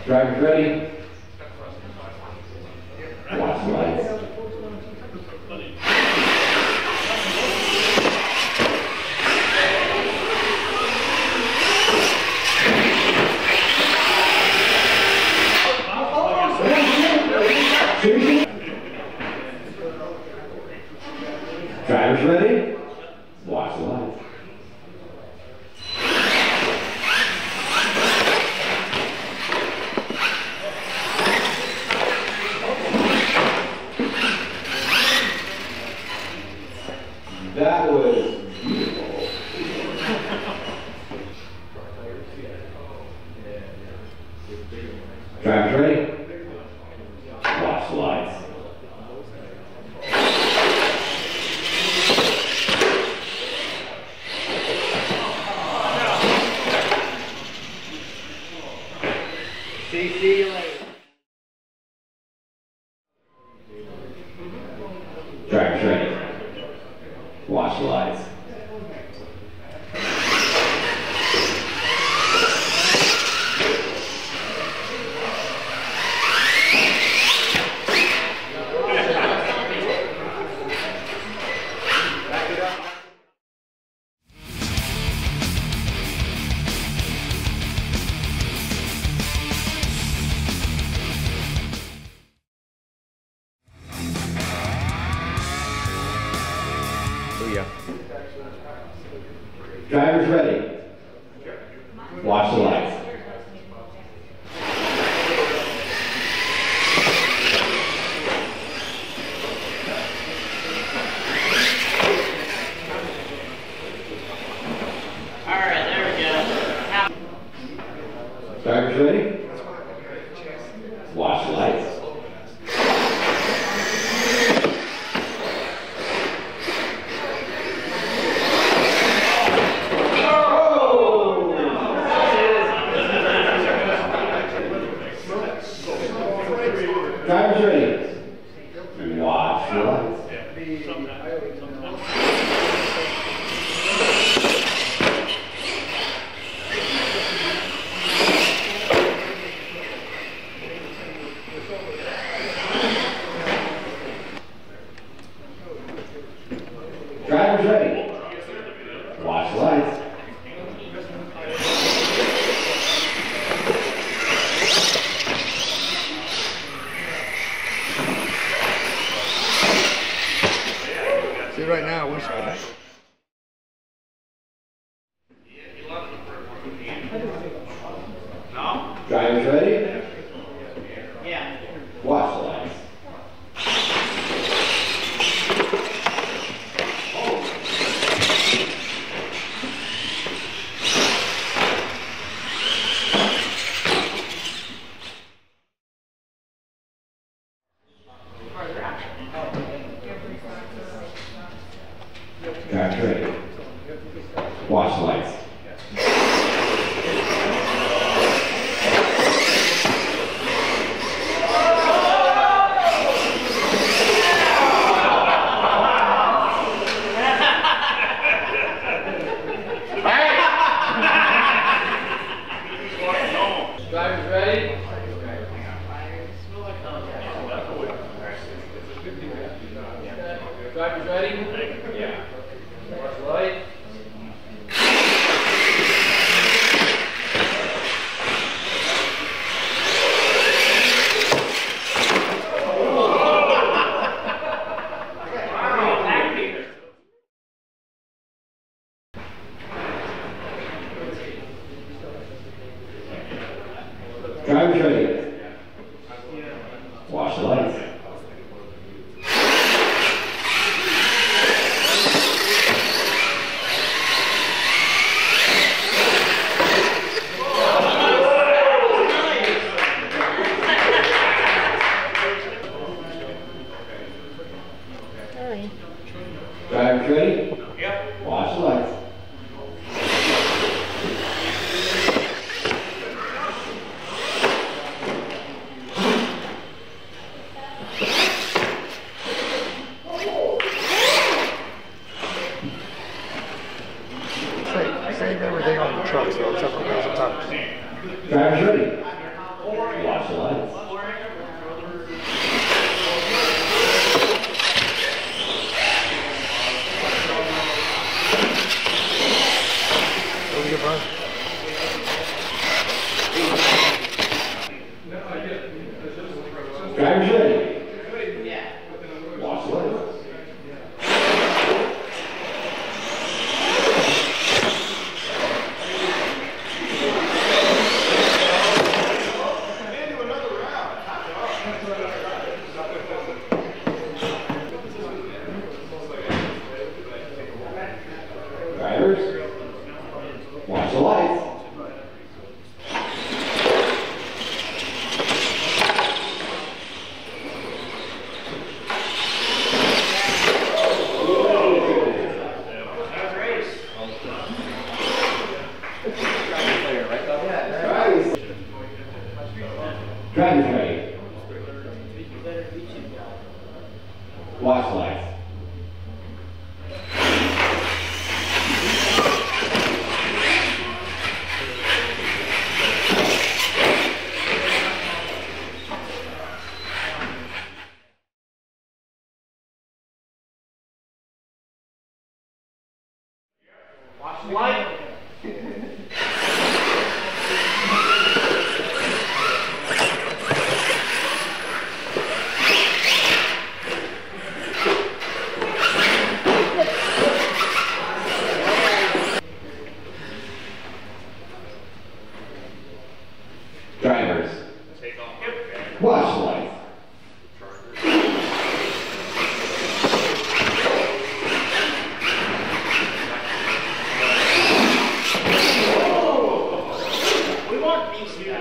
Drivers ready. Watch the lights. Drivers ready. Watch the lights. That was beautiful. Drivers ready? Watch the lights. See you later. Drivers ready? Watch the lights. Drivers ready. Watch the lights. Alright, there we go. Drivers ready? Watch the lights. Drivers ready. Watch the lights. Drivers ready. Watch the lights. See, right now, I wish I had. Drivers ready? Yeah. Watch the lights. Drivers ready. Watch the lights. Drivers ready? Drivers ready? Yeah. Watch the light. Drivers ready. Watch the lights. Drivers ready? Yep. Watch the lights. Save everything on the truck, so except for wheels and tires. Drivers ready? Take it, bud. Driver's ready. Yeah. Watch the lights. Drivers, watch the lights. Drivers ready. Watch the lights. Watch the light. Drivers, watch the lights. We want these here.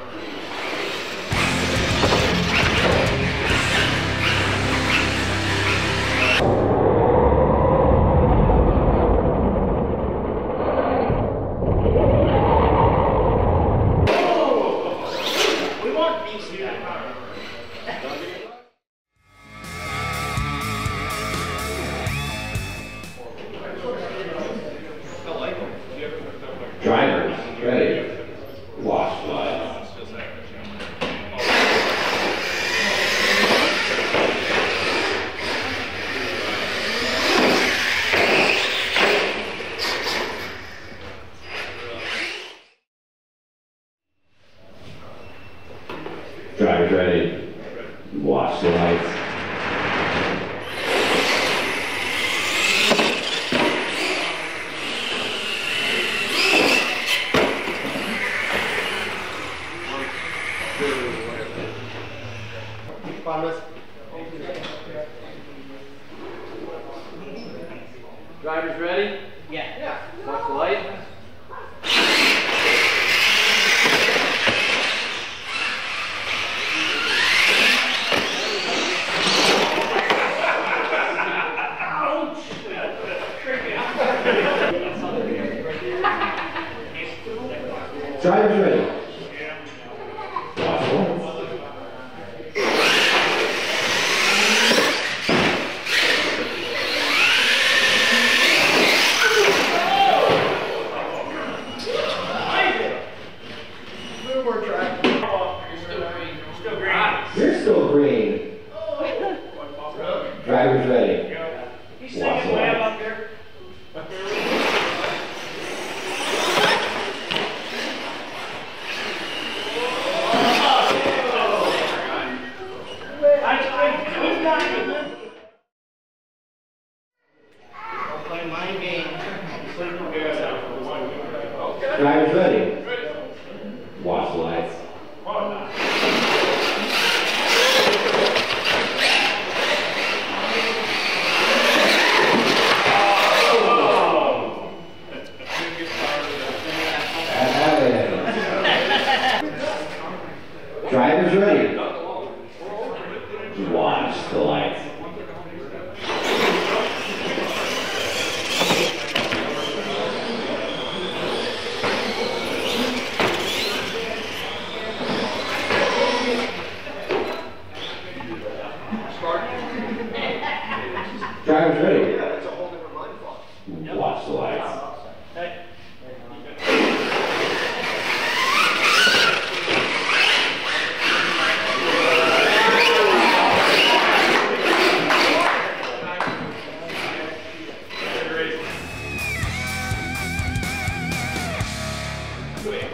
We want these here. Drivers, ready. Watch the lights. Drivers ready. Watch the lights. Drivers ready? Yeah. Watch the light. Drivers ready. Watch the lights. You're still green. Drivers ready. Watch the lights. Drivers ready. Watch the lights. Drivers ready. Watch the lights. Drivers ready. Watch the lights.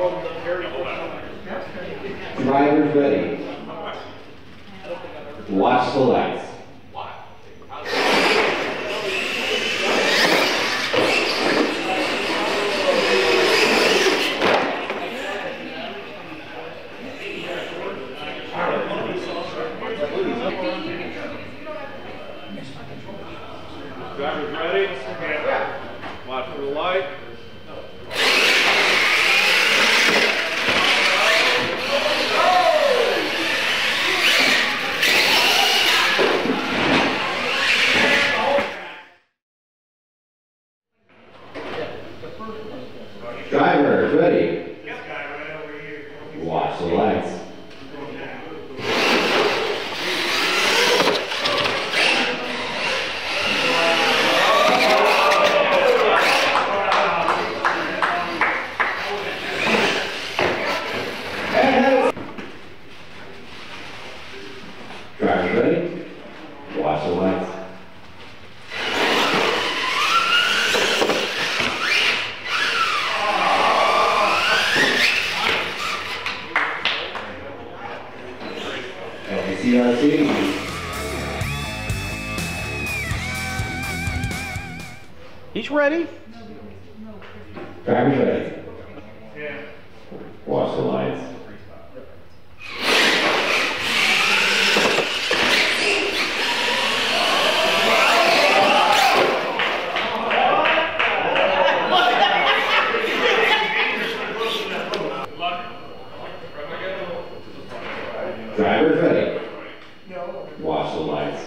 Drivers ready. Watch the lights. Drivers ready? Watch for the light. Drivers ready. Watch the lights. Drivers ready. Watch the lights. CRC. He's ready. Drivers ready. Watch the lights. Drivers ready. Watch the lights.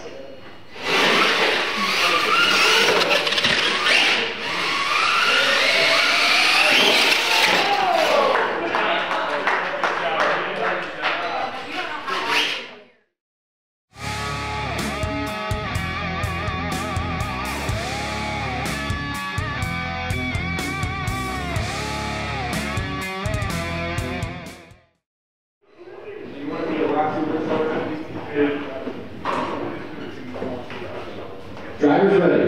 Drivers ready.